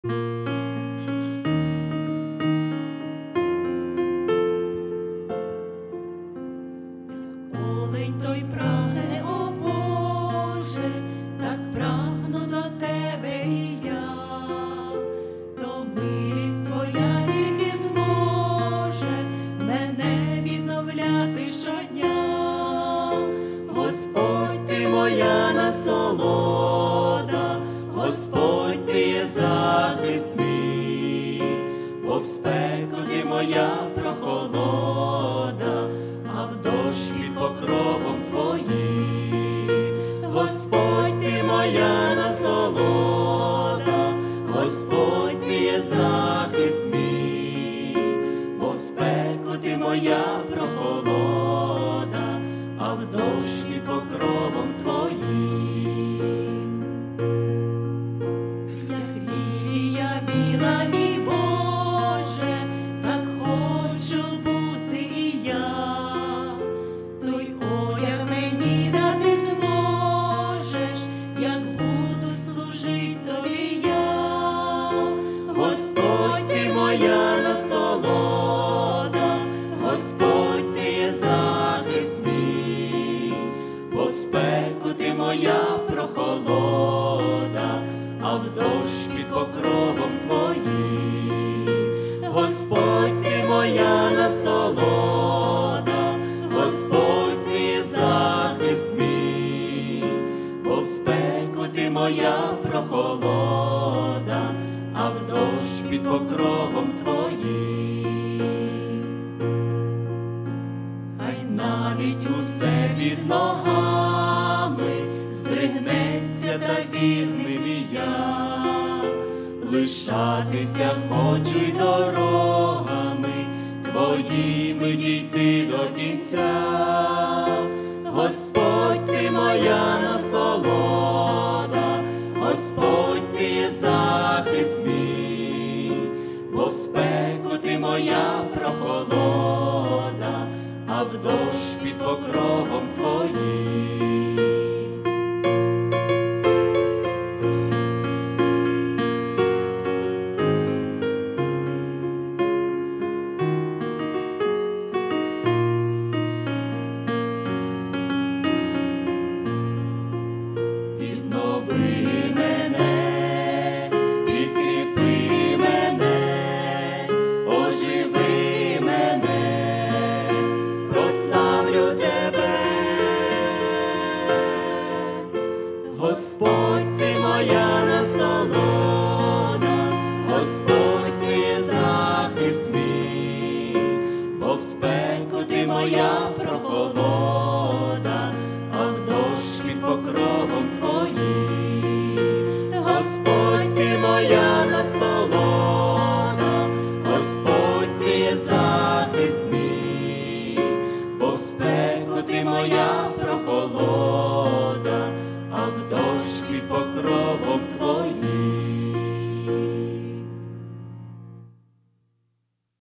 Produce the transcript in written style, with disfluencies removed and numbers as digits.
Олень той прагне, о Боже, так прагну до Тебе і я, то милість Твоя тільки зможе мене відновляти щодня. Господь, Ти моя насолода, Господь, Ти є захист мій, бо в спеку Ти моя прохолода, а в дощ під покровом Твоїм. Господь, Ти моя насолода, Господь, Ти є захист мій, бо в спеку Ти моя прохолода, а в дощ під покровом Твоїм. Як лілія біла, мій Боже, так хочу бути і я. Той одяг мені дати зможеш, як буду служить Тобі я. Господь, Ти моя насолода, Господь, Ти є захист мій, бо в спеку Ти моя прохолода, а в дощ під покровом Твоїм. Господь, Ти моя насолода, Господь, Ти є захист мій, бо в спеку Ти моя прохолода, а в дощ під покровом Твоїм. Хай навіть усе під ногами здригнеться, та вірним і я, лишатися хочу й дорогами Твоїми дійти до кінця. Господь, Ти моя насолода, Господь, Ти є захист мій, бо в спеку Ти моя прохолода, а в дощ під покровом Твоїм. Віднови мене, підкріпи мене, оживи мене, прославлю Тебе. Господь, Ти моя насолода, Господь, Ти є захист мій, бо в спеку Ти моя прохолода,